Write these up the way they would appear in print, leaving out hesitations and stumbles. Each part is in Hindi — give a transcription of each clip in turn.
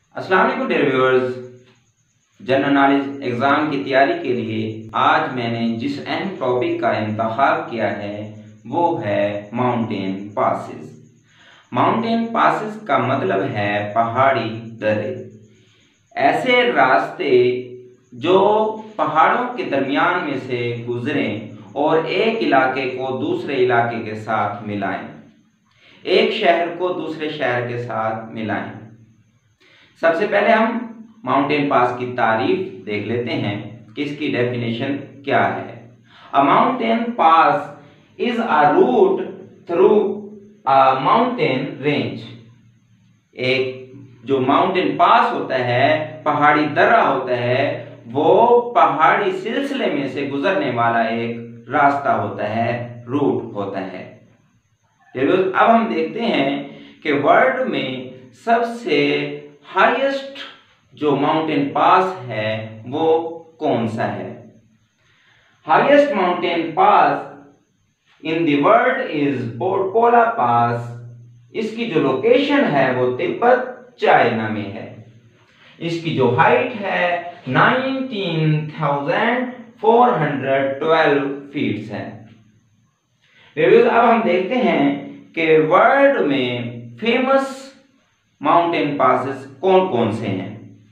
अस्सलाम वालेकुम dear viewers. General knowledge exam की तैयारी के लिए आज मैंने जिस अहम टॉपिक का इंतखाब किया है वो है माउंटेन पासेस। माउंटेन पासेस का मतलब है पहाड़ी दर्रे, ऐसे रास्ते जो पहाड़ों के दरमियान में से गुजरें और एक इलाके को दूसरे इलाके के साथ मिलाएं, एक शहर को दूसरे शहर के साथ मिलाएं। सबसे पहले हम माउंटेन पास की तारीफ देख लेते हैं कि इसकी डेफिनेशन क्या है। A mountain pass is a route through a mountain range. एक जो माउंटेन पास होता है, पहाड़ी दर्रा होता है, वो पहाड़ी सिलसिले में से गुजरने वाला एक रास्ता होता है, रूट होता है। अब हम देखते हैं कि वर्ल्ड में सबसे हाईएस्ट जो माउंटेन पास है वो कौन सा है। Highest mountain pass in the world is Portpola pass. इसकी जो लोकेशन है वो तिब्बत चाइना में है। इसकी जो हाइट है 19,412 फीट है। अब हम देखते हैं कि वर्ल्ड में फेमस माउंटेन पासेस कौन कौन से हैं।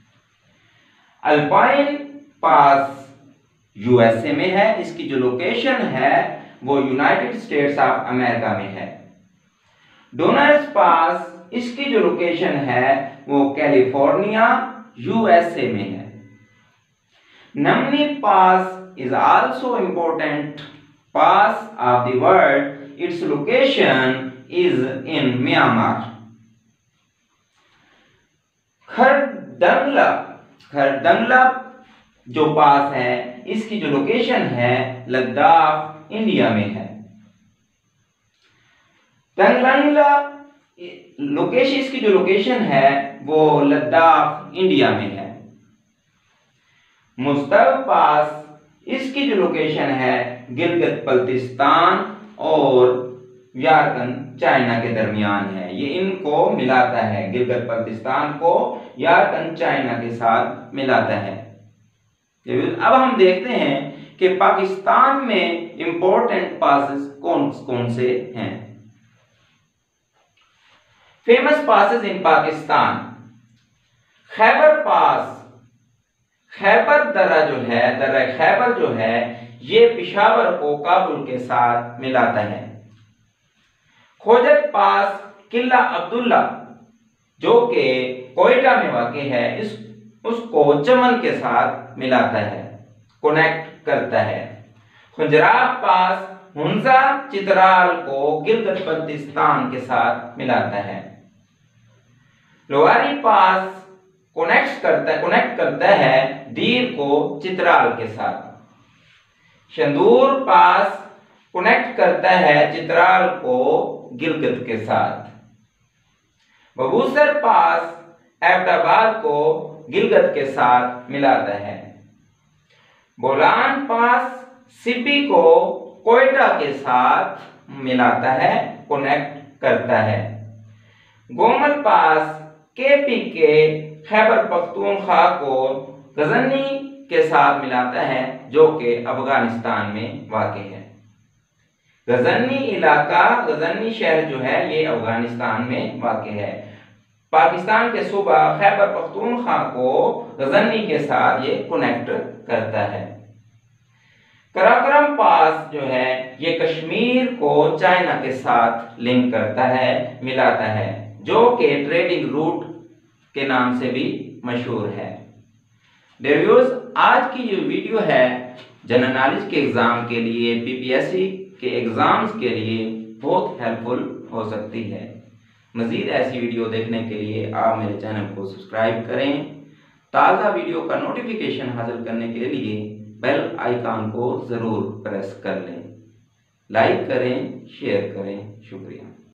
अल्पाइन पास यूएसए में है। इसकी जो लोकेशन है वो यूनाइटेड स्टेट्स ऑफ अमेरिका में है। डोनर्स पास इसकी जो लोकेशन है वो कैलिफोर्निया यूएसए में है। Namni pass is also important pass of the world. Its location is in Myanmar. Khardungla जो पास है इसकी जो लोकेशन है लद्दाख इंडिया में है। तंगलंगला लोकेशन इसकी जो लोकेशन है वो लद्दाख इंडिया में है। मुस्तव पास इसकी जो लोकेशन है गिलगित बल्तिस्तान और यारकन चाइना के दरमियान है। ये इनको मिलाता है, गिलगित बल्तिस्तान को यारकन चाइना के साथ मिलाता है। अब हम देखते हैं कि पाकिस्तान में इंपॉर्टेंट पासेस कौन कौन से हैं। Famous passes in Pakistan. Khyber pass, Khyber दर्रा जो है, दर्रा खैबर जो है ये पेशावर को काबुल के साथ मिलाता है। खोजत पास किला अब्दुल्ला जो कि कोयटा में वाक़ है, उसको चमन के साथ मिलाता है, कनेक्ट करता है। खुजराब पास हुंजा चित्राल को गिलगित बल्तिस्तान के साथ मिलाता है। लोवारी पास कनेक्ट करता है दीर को चित्राल के साथ। शंदूर पास कनेक्ट करता है चित्राल को गिलगित के साथ। बबूसर पास एबटाबाद को गिलगित के साथ मिलाता है। बोलान पास सिब्बी को कोयटा के साथ मिलाता है, कनेक्ट करता है। गोमल पास केपी के खैबर पख्तूनख्वा को गजनी के साथ मिलाता है जो कि अफगानिस्तान में वाक़ है। गजनी इलाका, गजनी शहर जो है ये अफगानिस्तान में वाक़ है। पाकिस्तान के सूबा खैबर पख्तूनख्वा को गजनी के साथ ये कनेक्ट करता है। कराकोरम पास जो है ये कश्मीर को चाइना के साथ लिंक करता है, मिलाता है, जो कि ट्रेडिंग रूट के नाम से भी मशहूर है। डियर व्यूअर्स, आज की जो वीडियो है जनरल नॉलेज के एग्जाम के लिए, पीपीएससी के एग्जाम्स के लिए बहुत हेल्पफुल हो सकती है। मज़ीद ऐसी वीडियो देखने के लिए आप मेरे चैनल को सब्सक्राइब करें। ताज़ा वीडियो का नोटिफिकेशन हासिल करने के लिए बेल आइकन को ज़रूर प्रेस कर लें। लाइक करें, शेयर करें। शुक्रिया।